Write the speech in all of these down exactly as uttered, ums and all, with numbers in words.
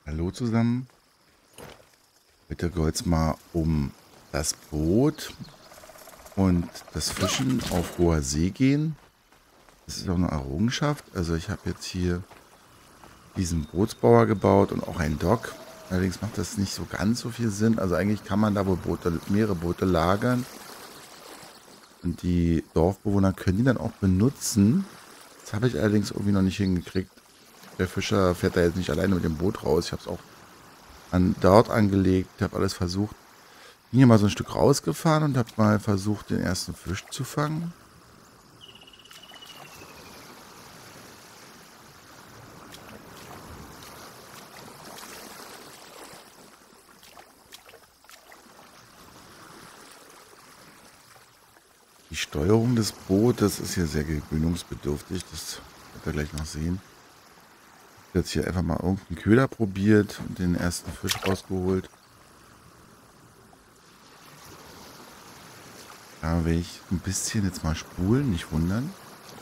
Hallo zusammen. Heute soll es mal um das Boot und das Fischen auf hoher See gehen. Das ist auch eine Errungenschaft. Also ich habe jetzt hier diesen Bootsbauer gebaut und auch einen Dock. Allerdings macht das nicht so ganz so viel Sinn. Also eigentlich kann man da wohl Boote, mehrere Boote lagern. Und die Dorfbewohner können die dann auch benutzen. Das habe ich allerdings irgendwie noch nicht hingekriegt. Der Fischer fährt da jetzt nicht alleine mit dem Boot raus. Ich habe es auch an dort angelegt, habe alles versucht. Bin hier mal so ein Stück rausgefahren und habe mal versucht, den ersten Fisch zu fangen. Die Steuerung des Bootes ist hier sehr gewöhnungsbedürftig. Das wird ihr gleich noch sehen. Ich habe jetzt hier einfach mal irgendeinen Köder probiert und den ersten Fisch rausgeholt. Da werde ich ein bisschen jetzt mal spulen, nicht wundern.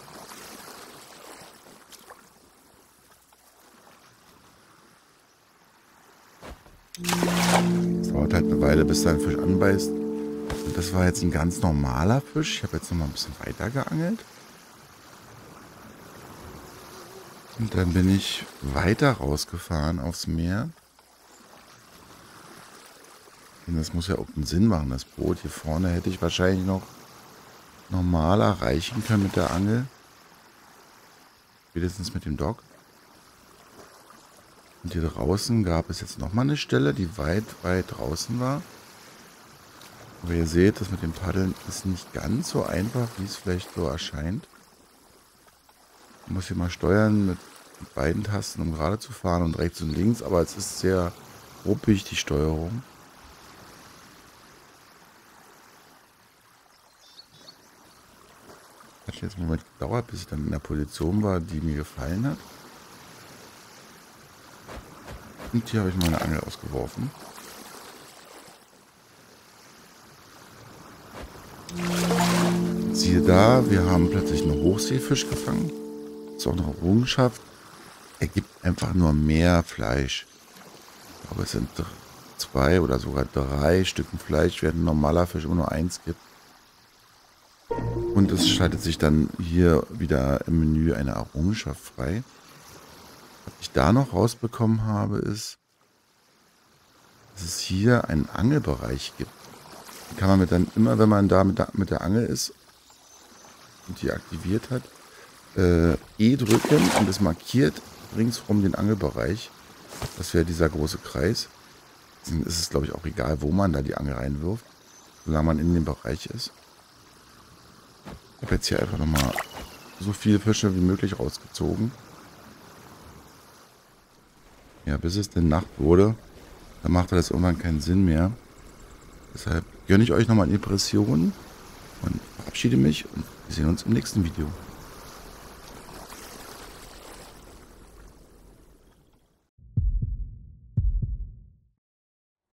Es dauert halt eine Weile, bis da ein Fisch anbeißt. Und das war jetzt ein ganz normaler Fisch. Ich habe jetzt noch mal ein bisschen weiter geangelt. Und dann bin ich weiter rausgefahren aufs Meer. Und das muss ja auch einen Sinn machen, das Boot. Hier vorne hätte ich wahrscheinlich noch normal erreichen können mit der Angel. Spätestens mit dem Dock. Und hier draußen gab es jetzt nochmal eine Stelle, die weit, weit draußen war. Aber ihr seht, das mit dem Paddeln ist nicht ganz so einfach, wie es vielleicht so erscheint. Man muss hier mal steuern mit, mit beiden Tasten, um gerade zu fahren und rechts und links. Aber es ist sehr ruppig, die Steuerung. Hat jetzt einen Moment gedauert, bis ich dann in der Position war, die mir gefallen hat. Und hier habe ich meine Angel ausgeworfen. Siehe da, wir haben plötzlich einen Hochseefisch gefangen. Das ist auch eine Errungenschaft. Er gibt einfach nur mehr Fleisch. Ich glaube, es sind zwei oder sogar drei Stücken Fleisch, während ein normaler Fisch immer nur eins gibt. Und es schaltet sich dann hier wieder im Menü eine Errungenschaft frei. Was ich da noch rausbekommen habe, ist, dass es hier einen Angelbereich gibt. Den kann man mit dann immer, wenn man da mit der, mit der Angel ist und die aktiviert hat, äh, E drücken und es markiert ringsherum den Angelbereich. Das wäre dieser große Kreis. Deswegen ist es, glaube ich, auch egal, wo man da die Angel reinwirft, solange man in dem Bereich ist. Ich habe jetzt hier einfach nochmal so viele Fische wie möglich rausgezogen. Ja, bis es denn Nacht wurde, dann macht das irgendwann keinen Sinn mehr. Deshalb gönne ich euch nochmal Impressionen und verabschiede mich und wir sehen uns im nächsten Video.